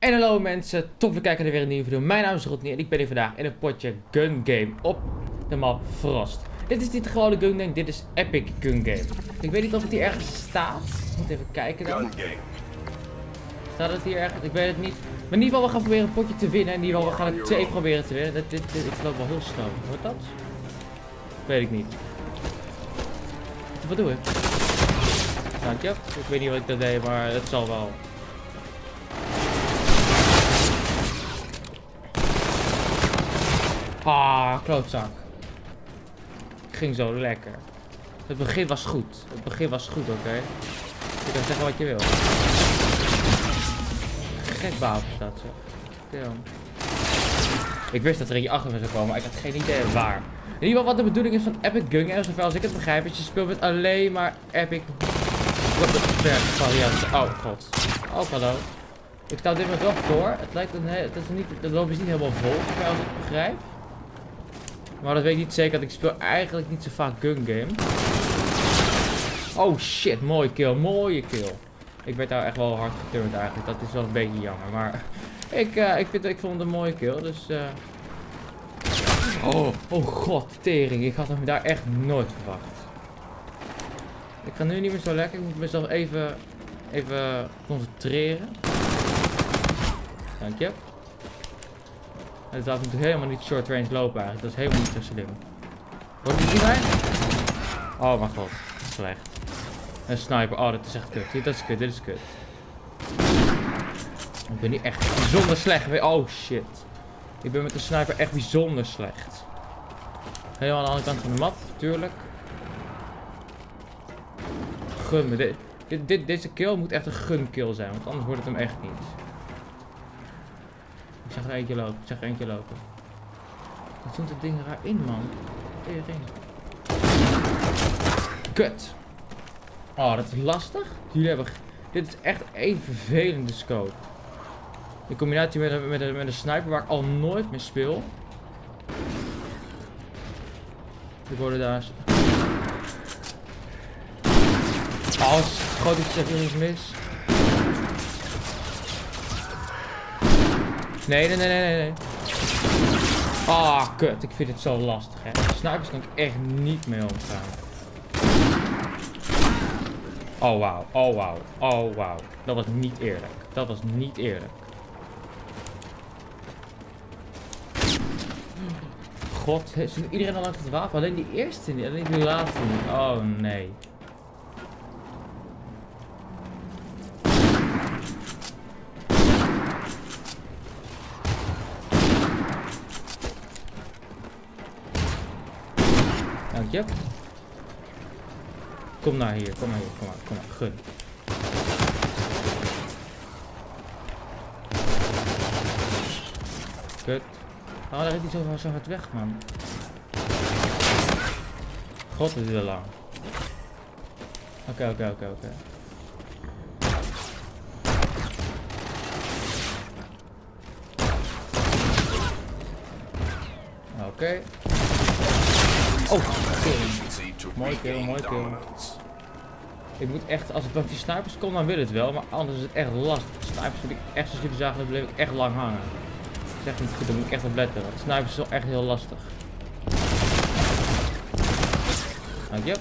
En hallo mensen, tof te kijken naar weer een nieuwe video. Mijn naam is Rodney en ik ben hier vandaag in een potje Gun Game op de map Frost. Dit is niet de gewone Gun Game, dit is Epic Gun Game. Ik weet niet of het hier ergens staat. Ik moet even kijken dan. Staat het hier ergens? Ik weet het niet. Maar in ieder geval, we gaan proberen een potje te winnen. In ieder geval, we gaan het 2 proberen te winnen. Ik loop wel heel snel. Hoort dat? Weet ik niet. Wat doe ik? Dank je. Ik weet niet wat ik dat deed, maar het zal wel. Ah, klootzak. Ging zo lekker. Het begin was goed. Het begin was goed, oké. Je kan zeggen wat je wil. Gek wapen staat zo. Damn. Ik wist dat er eentje achter me zou komen, maar ik had geen idee waar. In ieder geval wat de bedoeling is van Epic Gun Game, zover als ik het begrijp, is je speelt met alleen maar Epic varianten. Oh god. Oh hallo. Ik sta op dit moment wel voor. Het lijkt een de loop is niet helemaal vol, zover als ik het begrijp. Maar dat weet ik niet zeker, want ik speel eigenlijk niet zo vaak Gun Game. Oh shit, mooie kill, mooie kill. Ik werd daar echt wel hard geturnd eigenlijk, dat is wel een beetje jammer, maar ik vond het een mooie kill, dus oh god, tering, ik had hem daar echt nooit verwacht. Ik ga nu niet meer zo lekker, ik moet mezelf even concentreren. Dank je. Het laat natuurlijk helemaal niet short range lopen eigenlijk, dat is helemaal niet zo slim. Hoort je die mij? Oh mijn god, slecht. Een sniper, oh dat is echt kut, dit is kut, dit is kut. Ik ben niet echt bijzonder slecht, oh shit. Ik ben met de sniper echt bijzonder slecht. Helemaal aan de andere kant van de map, natuurlijk. Gun me, deze kill moet echt een gun kill zijn, want anders wordt het hem echt niet. Ik zag er eentje lopen, ik zag er eentje lopen. Wat doet het ding raar in, man? Tering. Kut. Oh, dat is lastig. Jullie hebben... Dit is echt één vervelende scope. In combinatie met een sniper waar ik al nooit meer speel. Ik hoorde daar... Oh, groot iets zegt er iets mis. Nee. Ah, kut. Ik vind het zo lastig, hè. Snipers kan ik echt niet mee omgaan. Oh, wauw. Oh, wauw. Oh, wauw. Dat was niet eerlijk. Dat was niet eerlijk. God, heeft iedereen al langs het wapen? Alleen die eerste niet. Alleen die laatste niet. Oh, nee. Dank je. Kom naar hier, kom maar, gun. Kut. Oh, daar is hij zo hard weg, man. God, dit is wel lang. Oké. Oké. Oh, mooi kill. Ik moet echt, als ik bij die snipers kom, dan wil het wel, maar anders is het echt lastig. Snipers heb ik echt, zoals jullie zagen, dan bleef ik echt lang hangen. Dat is echt niet goed, daar moet ik echt op letten, want snipers is wel echt heel lastig. Dank je.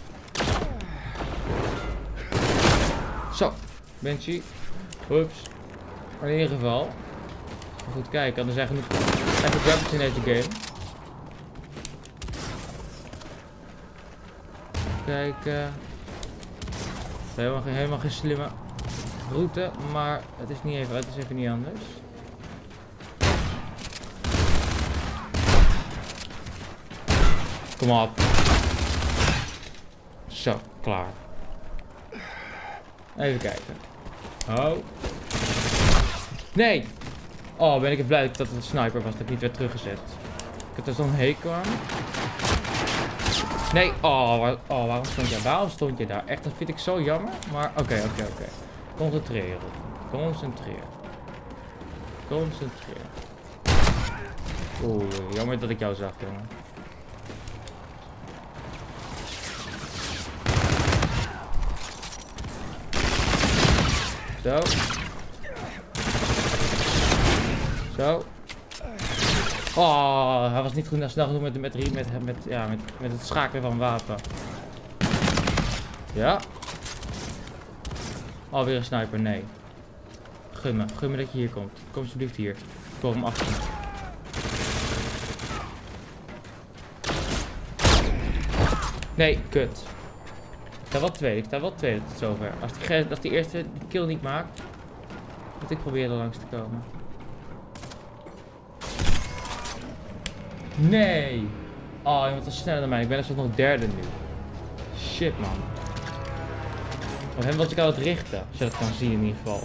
Zo, Banshee. Oeps. Maar in ieder geval, goed kijken, er zijn genoeg weapons in deze game. Kijken. Helemaal geen slimme route, maar het is even niet anders. Kom op. Zo, klaar. Even kijken. Oh. Nee! Oh, ben ik blij dat het een sniper was, dat ik niet werd teruggezet. Ik heb er zo'n hekel aan. Nee, waarom stond je daar? Waarom stond je daar? Echt, dat vind ik zo jammer. Maar oké. Concentreren. Oeh, jammer dat ik jou zag, jongen. Zo. Zo. Oh, hij was niet goed snel genoeg met het schakelen van wapen. Ja. Alweer een sniper, nee. Gun me dat je hier komt. Kom alsjeblieft hier. Ik wil hem achter. Nee, kut. Ik sta wel tweede tot zover. Als die eerste die kill niet maakt, moet ik proberen er langs te komen. Nee! Oh, iemand was sneller dan mij. Ik ben dus nog derde nu. Shit, man. Op hem was ik aan het richten. Als je dat kan zien in ieder geval.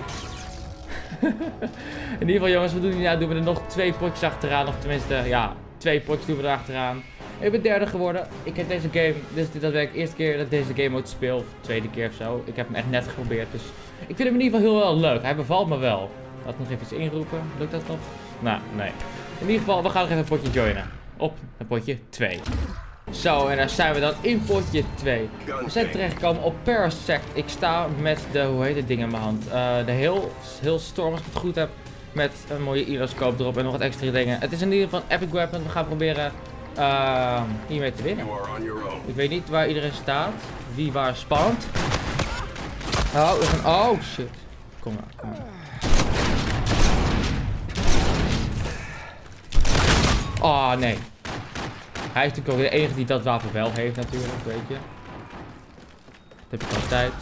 In ieder geval, jongens, wat doen we nu? Nou, doen we er nog 2 potjes achteraan. Of tenminste, ja, 2 potjes doen we er achteraan. Ik ben derde geworden. Ik heb deze game, dat werkt de eerste keer dat ik deze game ooit speel. Of de tweede keer of zo. Ik heb hem echt net geprobeerd. Dus ik vind hem in ieder geval heel leuk. Hij bevalt me wel. Laat nog even iets inroepen. Lukt dat nog? Nou, nee. In ieder geval, we gaan nog even een potje joinen. Op een potje 2. Zo, en daar zijn we dan in potje 2. We zijn terechtgekomen op Parasect. Ik sta met de, hoe heet het ding in mijn hand? De heel storm, als ik het goed heb. Met een mooie iloscoop erop en nog wat extra dingen. Het is in ieder geval een epic weapon. We gaan proberen hiermee te winnen. Ik weet niet waar iedereen staat. Wie waar spant. Oh, shit. Kom maar. Oh, nee. Hij is natuurlijk ook de enige die dat wapen wel heeft natuurlijk, weet je. Dat heb ik altijd.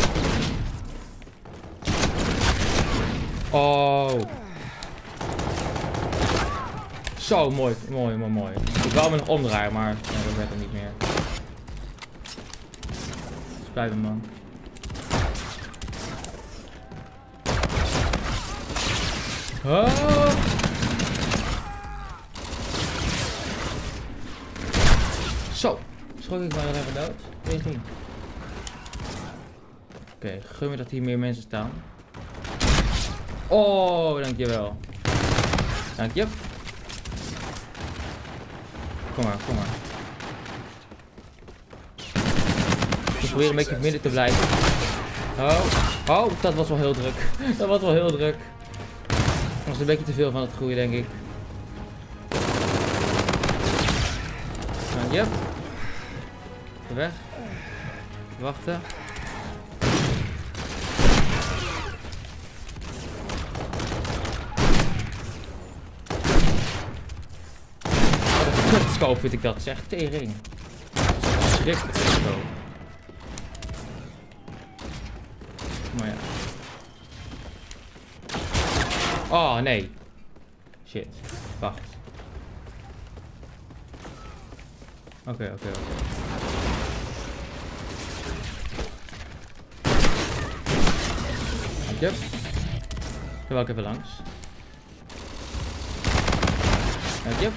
Oh. Zo, mooi. Ik wou me nog omdraaien, maar nee, dat werd er niet meer. Spijt me, man. Oh. Zo, schrok ik maar even dood. Weet je niet. Oké, gun me dat hier meer mensen staan. Oh, dankjewel. Dank je. Kom maar. Ik probeer een beetje in het midden te blijven. Oh, dat was wel heel druk. Dat was een beetje te veel van het groeien, denk ik. Yep. Weg. Wachten. Wat een kutscope vind ik dat. Zeg, tering. Schrikkelijk kutscope. Maar ja. Oh, nee. Shit. Wacht. Oké. Yep. Dan wil ik even langs. Yep.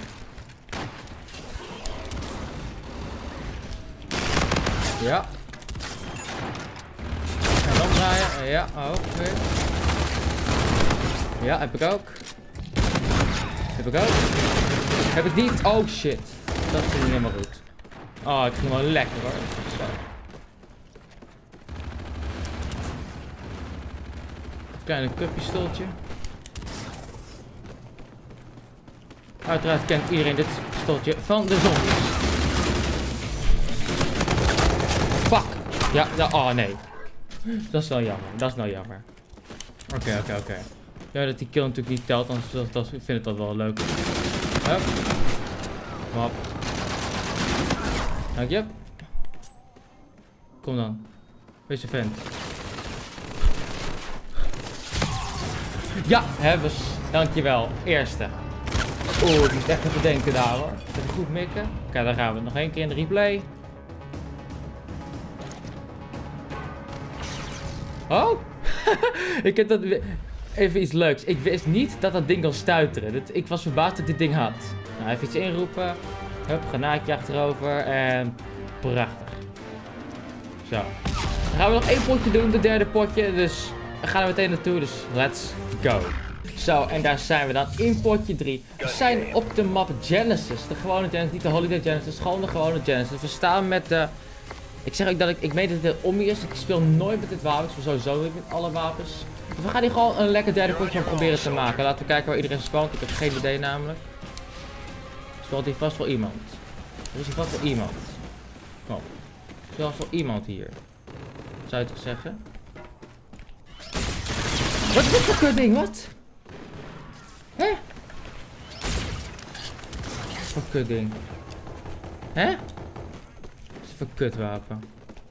Ja. En dan draaien. Ja, oké. Ja, heb ik ook. Heb ik niet? Oh shit. Dat ging niet helemaal goed. Oh, ik ging wel lekker hoor. Zo. Kleine cuppistooltje. Uiteraard kent iedereen dit pistooltje van de zombies. Fuck. Ja, oh nee. Dat is wel jammer. Oké. Ja, dat die kill natuurlijk niet telt, anders ik vind het wel leuk. Hup. Kom op. Dank je. Kom dan. Wees de vent. Ja, hebben ze. Dankjewel. Eerste. Oeh, ik moet echt even denken daar hoor. Even goed mikken. Oké, daar gaan we. Nog één keer in de replay. Oh! Ik heb dat... Even iets leuks. Ik wist niet dat dat ding kon stuiteren. Ik was verbaasd dat dit ding had. Nou, even iets inroepen. Hup, granaatje achterover. En prachtig. Zo. Dan gaan we nog 1 potje doen. De derde potje. Dus we gaan er meteen naartoe. Dus let's go. Zo, en daar zijn we dan in potje 3. We zijn op de map Genesis. De gewone Genesis. Niet de Holiday Genesis. Gewoon de gewone Genesis. We staan met de... Ik zeg ook dat ik meen dat het Omni is. Ik speel nooit met dit wapen. Ik speel sowieso niet met alle wapens. We gaan hier gewoon een lekker derde potje van proberen te maken. Laten we kijken waar iedereen spant. Ik heb geen idee namelijk. Spant hier vast wel iemand. Er is hier vast wel iemand. Kom. Er is vast wel iemand hier. Zou je toch zeggen? Wat is dit voor kut ding? Wat? Hè? Wat is voor kut ding? Hè? Wat is dit voor kutwapen?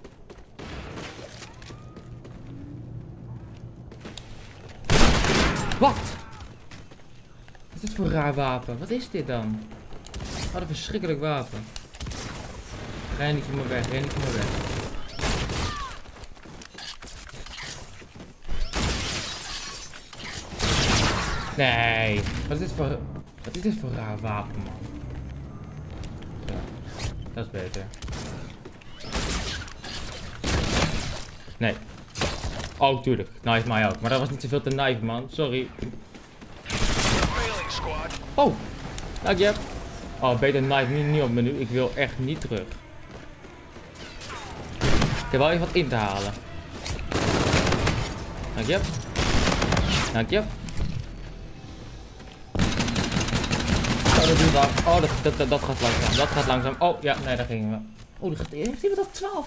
Wat? Wat is dit voor een raar wapen? Wat is dit dan? Wat een verschrikkelijk wapen. Ren niet van me weg, ren niet van me weg. Nee. Wat is dit voor een raar wapen, man? Zo. Dat is beter. Nee. Oh, tuurlijk. Knife mij ook. Maar dat was niet zoveel te knife, man. Sorry. Oh. Dank je. Oh, beter knife niet op menu. Ik wil echt niet terug. Ik heb wel even wat in te halen. Dank je. Dank je. Oh, dat duurt lang. Oh, dat gaat langzaam. Dat gaat langzaam. Oh, ja. Nee, daar gingen we. Oh, heeft iemand dat 12?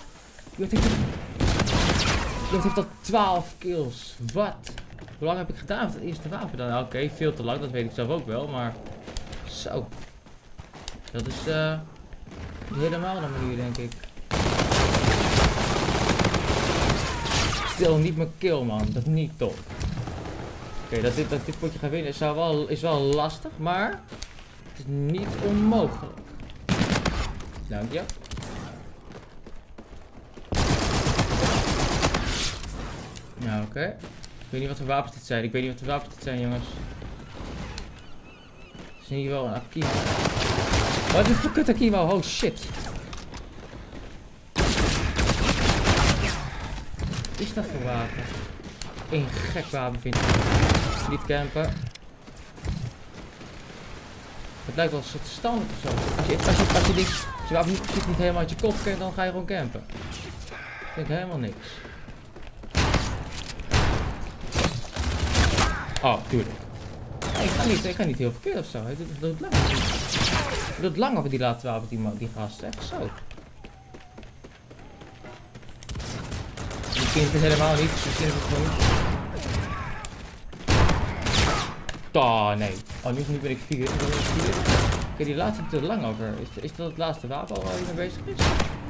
Iemand heeft dat 12 kills. Wat? Hoe lang heb ik gedaan met het eerste wapen dan? Oké, veel te lang. Dat weet ik zelf ook wel. Maar... Zo. Dat is helemaal een manier, denk ik. Stil niet mijn kill, man. Dat is niet top. Oké, dat dit potje gaan winnen is wel lastig, maar het is niet onmogelijk. Dank je. Nou, oké. Ik weet niet wat voor wapens dit zijn. Ik weet niet wat voor wapens dit zijn, jongens. Het is in ieder geval een Akimo. Wat is voor kut Akimo? Oh shit. Wat is dat voor wapen? Eén gek wapen vind ik. Niet campen. Het lijkt wel een soort standaard of zo. Als je wapen niet helemaal uit je kop kent, dan ga je gewoon campen. Ik denk helemaal niks. Oh, tuurlijk. Ik ga niet heel verkeerd of zo. Hij doet lang. Hij doet lang over die laatste wapen, die gast. Echt zo. Misschien is het helemaal niet. Misschien is het gewoon niet. Oh, nee. Oh, nu ben ik 4. Oké, die laatste doet er lang over. Is dat het laatste wapen waar hij mee bezig is?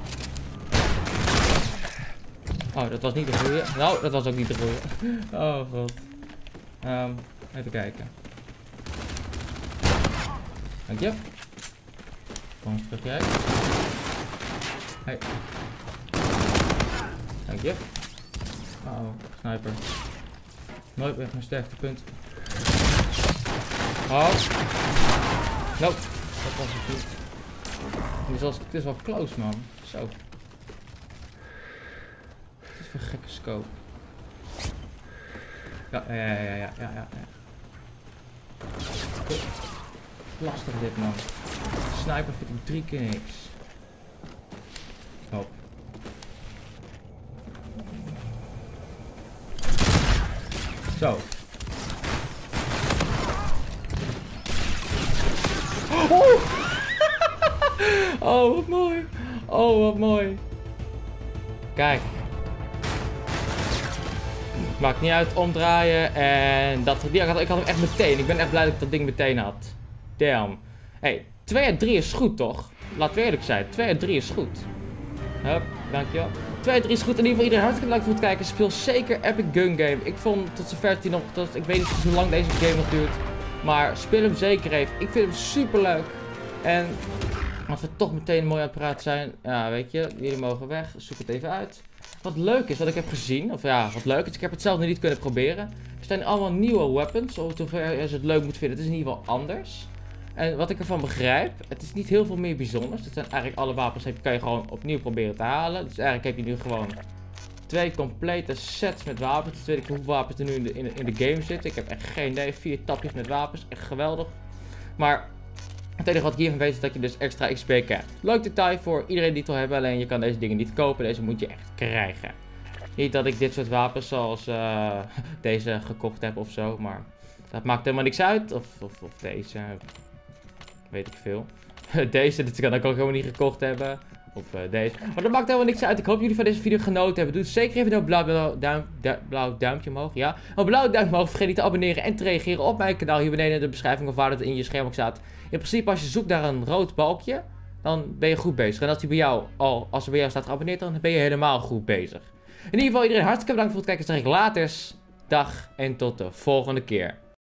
Oh, dat was niet de goeie. Nou, dat was ook niet de goeie. Oh, god. Even kijken. Dank je. Kom eens terug jij. Hey. Dank je. Oh, sniper. Nooit weg mijn sterkste punt. Oh. Nope. Dat was het niet. Het is wel close, man. Zo. Wat is voor gekke scope. Ja. Lastig dit, man. Sniper vind ik 3 keer niks. Hop. Zo. Oh! Oh, wat mooi. Oh, wat mooi. Kijk. Maakt niet uit, omdraaien en ik had hem echt meteen. Ik ben echt blij dat ik dat ding meteen had. Damn. Hey, 2 uit 3 is goed toch? Laten we eerlijk zijn, 2 uit 3 is goed. Hup, dankjewel. 2 uit 3 is goed. In ieder geval iedereen hartelijk bedankt voor het kijken. Speel zeker Epic Gun Game. Ik vond tot zover die nog, ik weet niet hoe lang deze game nog duurt. Maar speel hem zeker even. Ik vind hem super leuk. En als we toch meteen mooi aan het praten zijn. Ja, weet je, jullie mogen weg. Zoek het even uit. Wat leuk is, wat ik heb gezien, of ja, wat leuk is, ik heb het zelf nog niet kunnen proberen. Er zijn allemaal nieuwe weapons, zover je het leuk moet vinden, het is in ieder geval anders. En wat ik ervan begrijp, het is niet heel veel meer bijzonders. Het zijn eigenlijk alle wapens, kan je gewoon opnieuw proberen te halen. Dus eigenlijk heb je nu gewoon 2 complete sets met wapens. Dus weet ik hoeveel wapens er nu in de game zitten. Ik heb echt geen idee, 4 tapjes met wapens, echt geweldig. Maar het enige wat ik hiervan weet is dat je dus extra XP krijgt. Leuk detail voor iedereen die het wil hebben, alleen je kan deze dingen niet kopen. Deze moet je echt krijgen. Niet dat ik dit soort wapens zoals deze gekocht heb of zo, maar dat maakt helemaal niks uit. Of deze, weet ik veel. Deze, dit kan ik ook helemaal niet gekocht hebben. Of deze. Maar dat maakt helemaal niks uit. Ik hoop jullie van deze video genoten hebben. Doe zeker even een blauw duimpje omhoog. Ja, een blauw duimpje omhoog. Vergeet niet te abonneren en te reageren op mijn kanaal. Hier beneden in de beschrijving of waar dat in je scherm ook staat. In principe als je zoekt naar een rood balkje, dan ben je goed bezig. En als er bij jou staat geabonneerd, dan ben je helemaal goed bezig. In ieder geval iedereen hartstikke bedankt voor het kijken. Zeg ik later. Dag en tot de volgende keer.